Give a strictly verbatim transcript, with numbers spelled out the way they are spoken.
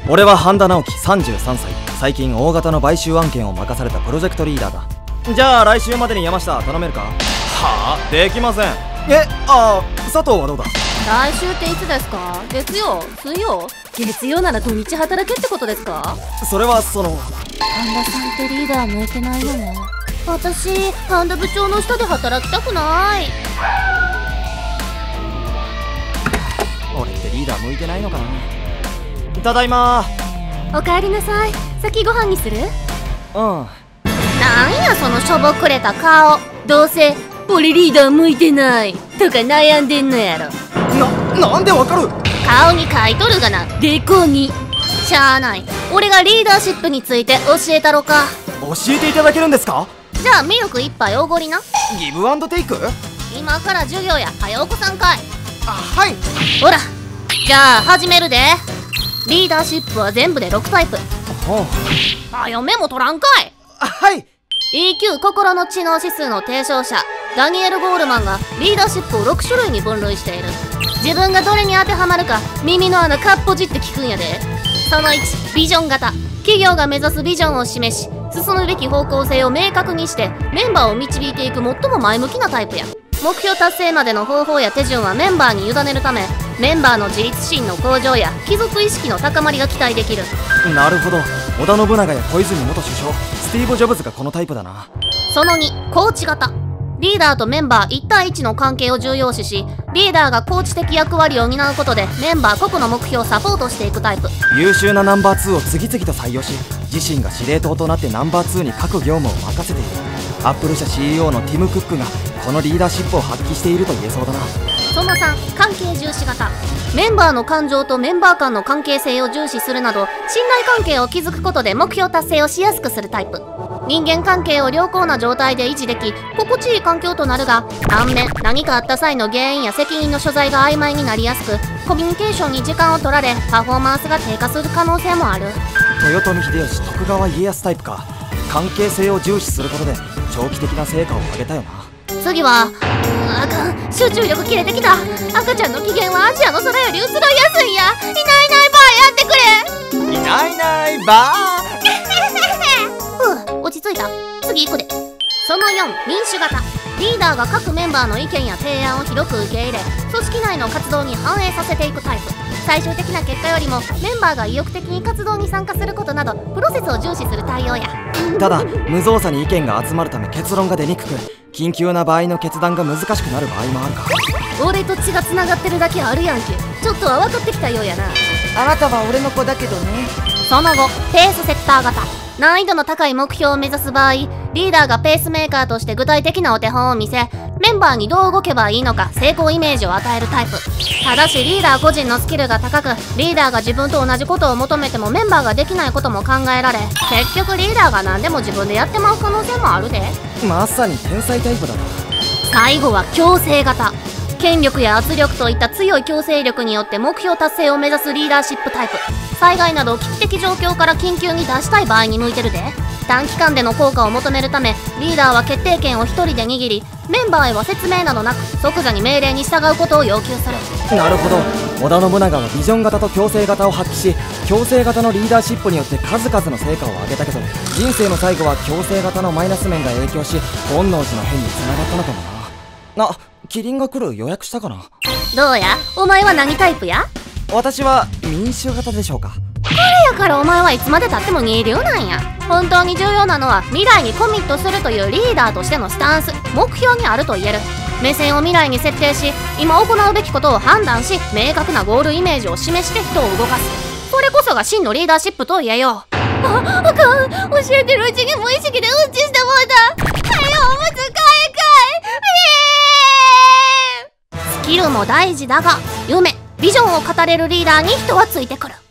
俺は半田直樹さんじゅうさんさい。最近大型の買収案件を任されたプロジェクトリーダーだ。じゃあ来週までに山下頼めるか？はあ、できません。え、ああ、佐藤はどうだ？ 来週っていつですか？月曜？水曜？月曜なら土日働けってことですか？ それはその半田さんってリーダー向いてないよね。私半田部長の下で働きたくない。 俺ってリーダー向いてないのかな。ただいま。 おかえりなさい。先ご飯にする？ うん。 なんやそのしょぼくれた顔。どうせ俺リーダー向いてないとか悩んでんのやろ。 な、なんでわかる？ 顔に書いとるがな、でこに。しゃあない。俺がリーダーシップについて教えたろか。 教えていただけるんですか？ じゃあミルク一杯おごりな。 ギブアンドテイク？ 今から授業や。早お子さんかい。 あ、はい。 ほら、じゃあ始めるで。リーダーシップは全部でろくタイプ。 ほう。 はよメモ取らんかい。 あ、はい。 イーキュー 心の知能指数の提唱者ダニエル・ゴールマンがリーダーシップをろく種類に分類している。自分がどれに当てはまるか耳の穴かっぽじって聞くんやで。そのいち、ビジョン型。企業が目指すビジョンを示し、進むべき方向性を明確にしてメンバーを導いていく最も前向きなタイプや。目標達成までの方法や手順はメンバーに委ねるため、メンバーの自立心の向上や帰属意識の高まりが期待できる。 なるほど。織田信長や小泉元首相、スティーブ・ジョブズがこのタイプだな。 そのに、コーチ型。リーダーとメンバーいち対いちの関係を重要視し、リーダーがコーチ的役割を担うことでメンバー個々の目標をサポートしていくタイプ。 優秀なナンバーツーを次々と採用し、自身が司令塔となってナンバーツーに各業務を任せている。アップル社 シーイーオー のティム・クックがこのリーダーシップを発揮していると言えそうだな。 そのさん、関係重視型。メンバーの感情とメンバー間の関係性を重視するなど、信頼関係を築くことで目標達成をしやすくするタイプ。人間関係を良好な状態で維持でき、心地いい環境となるが、反面何かあった際の原因や責任の所在が曖昧になりやすく、コミュニケーションに時間を取られパフォーマンスが低下する可能性もある。 豊臣秀吉、徳川家康タイプか。関係性を重視することで長期的な成果を上げたよな。 次は、うーあかん、集中力切れてきた。赤ちゃんの機嫌はアジアの空より移ろいやすいんや。いないいないばあやってくれ。 いないいないばあふう、落ち着いた。次行くで。そのよん、民主型。リーダーが各メンバーの意見や提案を広く受け入れ、組織内の活動に反映させていくタイプ。最終的な結果よりもメンバーが意欲的に活動に参加することなどプロセスを重視する対応や。 ただ無造作に意見が集まるため結論が出にくく、緊急な場合の決断が難しくなる場合もあるか。 俺と血がつながってるだけあるやんけ。ちょっとは分かってきたようやな。 あなたは俺の子だけどね。 その後、ペースセッター型。難易度の高い目標を目指す場合、リーダーがペースメーカーとして具体的なお手本を見せ、メンバーにどう動けばいいのか成功イメージを与えるタイプ。ただしリーダー個人のスキルが高く、リーダーが自分と同じことを求めてもメンバーができないことも考えられ、結局リーダーが何でも自分でやってまう可能性もあるで。 まさに天才タイプだな。 最後は強制型。権力や圧力といった強い強制力によって目標達成を目指すリーダーシップタイプ。災害など危機的状況から緊急に出したい場合に向いてるで。短期間での効果を求めるため、リーダーは決定権を一人で握り、メンバーへは説明などなく即座に命令に従うことを要求する。 なるほど。織田信長はビジョン型と強制型を発揮し、強制型のリーダーシップによって数々の成果を上げたけど、人生の最後は強制型のマイナス面が影響し、本能寺の変につながったのかもな。あ、キリンが来る予約したかな。 どうや、お前は何タイプや？ 私は民主型でしょうか。 これやからお前はいつまでたっても二流なんや。本当に重要なのは未来にコミットするというリーダーとしてのスタンス、目標にあると言える。目線を未来に設定し、今行うべきことを判断し、明確なゴールイメージを示して人を動かす。それこそが真のリーダーシップと言えよう。あ、あかん、教えてるうちに無意識でうんちしてもうた。はよ、おむつ替え替え。スキルも大事だが、夢、ビジョンを語れるリーダーに人はついてくる。